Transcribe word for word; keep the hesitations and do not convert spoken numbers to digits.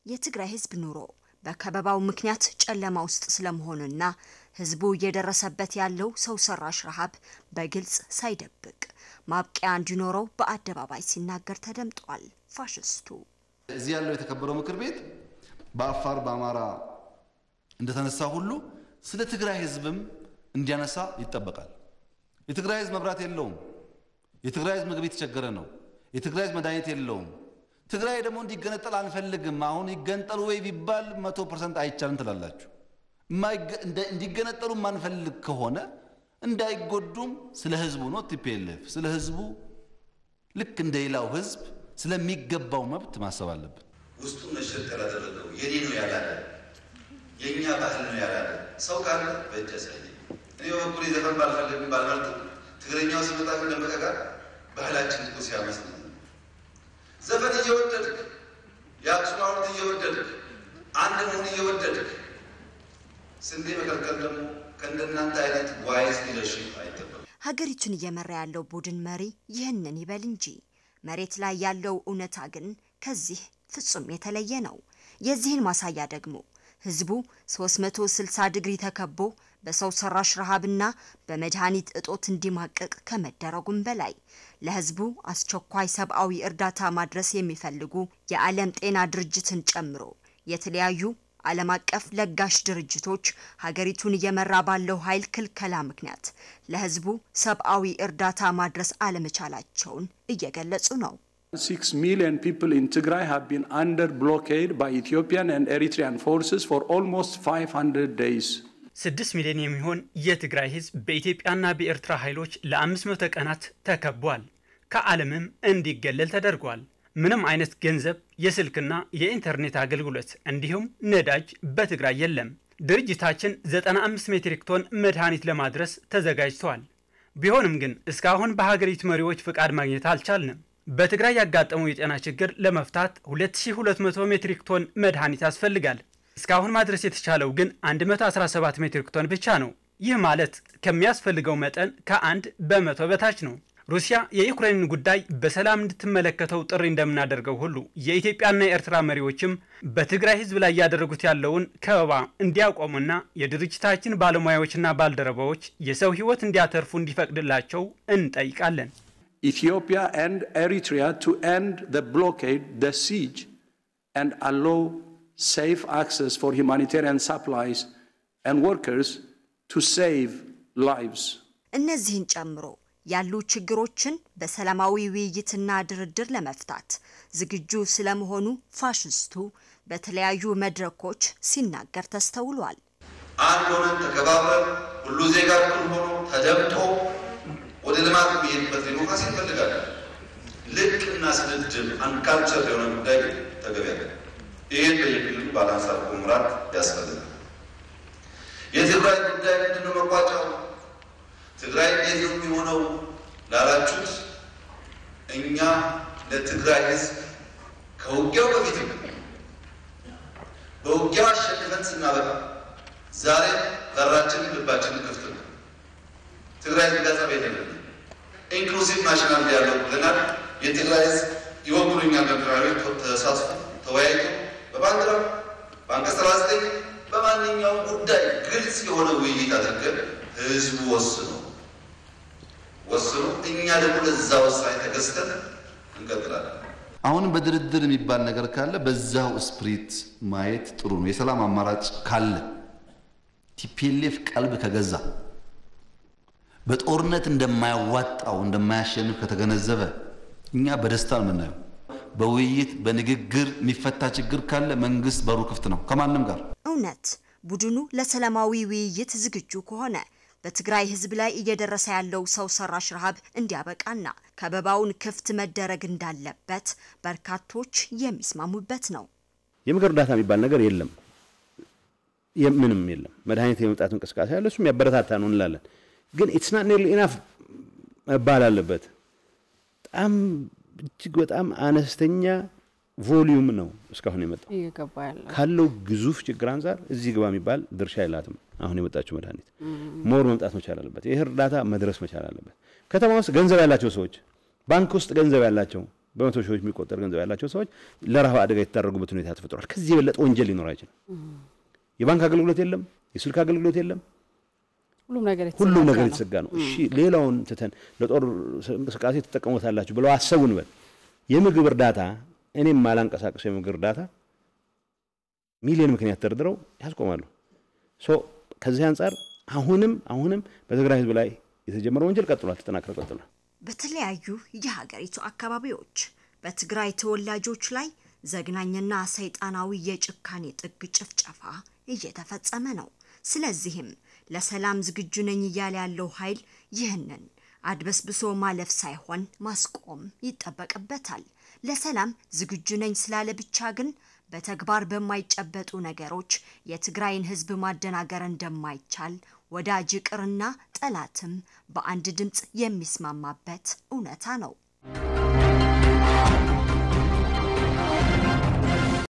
የትግራይ ህዝብ ኑሮ በከበባው ምክንያት ጨለማ ውስጥ ስለመሆኑና ህዝቡ እየደረሰበት ያለው ሰው ሰራሽ ረሃብ በግልጽ ሳይደብቅ ማብቂያ እንዲኖረው በአደባባይ ሲናገር ተደምጧል። ፋሽስቱ እዚህ ያለው የተከበረው ምክር ቤት በአፋር በአማራ እንደተነሳ ሁሉ ስለ ትግራይ ህዝብም እንዲያነሳ ይጠበቃል። የትግራይ ህዝብ መብራት የለውም። የትግራይ ህዝብ ምግብ የተቸገረ ነው። የትግራይ ህዝብ መድኃኒት የለውም። ትግራይ ደግሞ እንዲገነጠል አንፈልግም። አሁን ይገንጠሉ ወይ ቢባል መቶ ፐርሰንት አይቻልም ትላላችሁ። እንዲገነጠሉ ማንፈልግ ከሆነ እንዳይጎዱም ስለ ህዝቡ ነው ቲፒኤልኤፍ ስለ ህዝቡ ልክ እንደሌላው ህዝብ ስለሚገባው መብት ማሰብ አለብን። ውስጡ ነሽጠላ ተደረገው የኔ ነው ያላለ የኛ ባህል ነው ያላለ ሰው ካለ በእጃሰይ እኔ በኩል ዘፈን ባልፈልግም ባልመርጥም ትግረኛው ሲመጣ ግን ደመቀ ጋር ባህላችን እኮ ሲያመስል ዘፈን እየወደድክ የአክሱም ሐውልት እየወደድክ አንድ መሆን እየወደድክ ስንዴ መከልከል ደግሞ ከእንደናንተ አይነት ዋይስ ሊደርሺፕ አይጠበቅም። ሀገሪቱን እየመራ ያለው ቡድን መሪ ይህንን ይበል እንጂ መሬት ላይ ያለው እውነታ ግን ከዚህ ፍጹም የተለየ ነው። የዚህን ማሳያ ደግሞ ህዝቡ ሶስት መቶ ስልሳ ዲግሪ ተከቦ በሰው ሰራሽ ረሃብና በመድኃኒት እጦት እንዲማቀቅ ከመደረጉም በላይ ለህዝቡ አስቸኳይ ሰብአዊ እርዳታ ማድረስ የሚፈልጉ የዓለም ጤና ድርጅትን ጨምሮ የተለያዩ ዓለም አቀፍ ለጋሽ ድርጅቶች ሀገሪቱን እየመራ ባለው ኃይል ክልከላ ምክንያት ለህዝቡ ሰብአዊ እርዳታ ማድረስ አለመቻላቸውን እየገለጹ ነው። six million people in Tigray have been under blockade by Ethiopian and Eritrean forces for almost five hundred days. ስድስት ሚሊዮን የሚሆን የትግራይ ህዝብ በኢትዮጵያና በኤርትራ ኃይሎች ለአምስት መቶ ቀናት ተከቧል። ከዓለምም እንዲገለል ተደርጓል። ምንም አይነት ገንዘብ የስልክና የኢንተርኔት አገልግሎት እንዲሁም ነዳጅ በትግራይ የለም። ድርጅታችን ዘጠና አምስት ሜትሪክ ቶን መድኃኒት ለማድረስ ተዘጋጅቷል። ቢሆንም ግን እስካሁን በሀገሪቱ መሪዎች ፍቃድ ማግኘት አልቻልንም። በትግራይ ያጋጠመው የጤና ችግር ለመፍታት ሁለት ሺህ ሁለት መቶ ሜትሪክ ቶን መድኃኒት ያስፈልጋል። እስካሁን ማድረስ የተቻለው ግን አንድ መቶ አስራ ሰባት ሜትሪክ ቶን ብቻ ነው። ይህ ማለት ከሚያስፈልገው መጠን ከአንድ በመቶ በታች ነው። ሩሲያ የዩክሬን ጉዳይ በሰላም እንድትመለከተው ጥሪ እንደምናደርገው ሁሉ የኢትዮጵያና የኤርትራ መሪዎችም በትግራይ ህዝብ ላይ ያደረጉት ያለውን ከበባ እንዲያቆሙና የድርጅታችን ባለሙያዎችና ባልደረባዎች የሰው ህይወት እንዲያተርፉ እንዲፈቅድላቸው እንጠይቃለን። Ethiopia and Eritrea to end the blockade, the siege, and allow safe access for humanitarian supplies and workers to save lives. እነዚህን ጨምሮ ያሉ ችግሮችን በሰላማዊ ውይይትና ድርድር ለመፍታት ዝግጁ ስለመሆኑ ፋሽስቱ በተለያዩ መድረኮች ሲናገር ተስተውሏል። አንድ ሆነን ተከባብረን ሁሉ ዜጋ እኩል ሆኖ ተደምጦ ወደ ልማት የሚሄድበት ዲሞክራሲ እንፈልጋለን። ልክና ስድድብ አንካልቸር የሆነ ጉዳይ ተገቢያለ። ይህን በየክልሉ ባላንስ አድርጎ መምራት ያስፈልጋል። የትግራይ ጉዳይ ምንድነው መቋጫው? ትግራይ እንዴት ነው የሚሆነው ላላችሁት እኛ ለትግራይ ህዝብ ከውጊያው በፊት በውጊያው አሸንፈን ስናበቃ ዛሬ በራችን ልባችን ክፍት ነው። ትግራይ ግዛት በየለም ኢንክሉሲቭ ናሽናል ዲያሎግ ብለናል። የትግራይ ህዝብ ይወክሉኛል በፕራይቬት ተሳትፎ ተወያይቶ በባንዲራ በአንቀጽ ሰላሳ ዘጠኝ በማንኛውም ጉዳይ ግልጽ የሆነ ውይይት አድርገን ህዝቡ ወስኖ ወስኖ እኛ ደግሞ ለዛ ወሳኝ ተገዝተን እንቀጥላለን። አሁን በድርድር የሚባል ነገር ካለ በዛው ስፕሪት ማየት ጥሩ ነው። የሰላም አማራጭ ካለ ቲፒኤልኤፍ ቀልብ ከገዛ በጦርነት እንደማያዋጣው እንደማያሸንፍ ከተገነዘበ እኛ በደስታ ነው የምናየው። በውይይት በንግግር የሚፈታ ችግር ካለ መንግስት በሩ ክፍት ነው ከማንም ጋር። እውነት ቡድኑ ለሰላማዊ ውይይት ዝግጁ ከሆነ በትግራይ ህዝብ ላይ እየደረሰ ያለው ሰው ሰራሽ ረሃብ እንዲያበቃና ከበባውን ክፍት መደረግ እንዳለበት በርካቶች የሚስማሙበት ነው። የምግብ እርዳታ የሚባል ነገር የለም፣ ምንም የለም። መድኃኒት የመጣት እንቅስቃሴ ያለ እሱም ያበረታታ ነው እንላለን። ግን it's not nearly enough መባል አለበት። በጣም እጅግ በጣም አነስተኛ ቮሊዩም ነው እስካሁን የመጣው። ካለው ግዙፍ ችግር አንፃር እዚህ ግባ የሚባል ድርሻ የላትም። አሁን የመጣችው መድኃኒት ሞር መምጣት መቻል አለበት። ይሄ እርዳታ መድረስ መቻል አለበት። ከተማ ውስጥ ገንዘብ ያላቸው ሰዎች፣ ባንክ ውስጥ ገንዘብ ያላቸው በመቶ ሺዎች የሚቆጠር ገንዘብ ያላቸው ሰዎች ለረሃብ አደጋ የተዳረጉበት ሁኔታ ተፈጥሯል። ከዚህ የበለጠ ወንጀል ሊኖር አይችልም። የባንክ አገልግሎት የለም፣ የስልክ አገልግሎት የለም፣ ሁሉም ነገር ሁሉም ነገር የተዘጋ ነው። እሺ ሌላውን ትተን ለጦር እንቅስቃሴ ተጠቀሙታላችሁ ብለው አሰቡን በል የምግብ እርዳታ እኔም ማላንቀሳቀስ የምግብ እርዳታ ሚሊዮን ምክንያት ተደርድረው ያስቆማሉ። ሶ ከዚህ አንፃር አሁንም አሁንም በትግራይ ህዝብ ላይ የተጀመረው ወንጀል ቀጥሏል፣ ተጠናክሮ ቀጥሏል። በተለያዩ የሀገሪቱ አካባቢዎች በትግራይ ተወላጆች ላይ ዘግናኝና ሰይጣናዊ የጭካኔ ጥግ ጭፍጨፋ እየተፈጸመ ነው። ስለዚህም ለሰላም ዝግጁ ነኝ እያለ ያለው ኃይል ይህንን አድበስብሶ ማለፍ ሳይሆን ማስቆም ይጠበቅበታል። ለሰላም ዝግጁ ነኝ ስላለ ብቻ ግን በተግባር በማይጨበጡ ነገሮች የትግራይን ህዝብ ማደናገር እንደማይቻል ወዳጅ ቅርና ጠላትም በአንድ ድምጽ የሚስማማበት እውነታ ነው።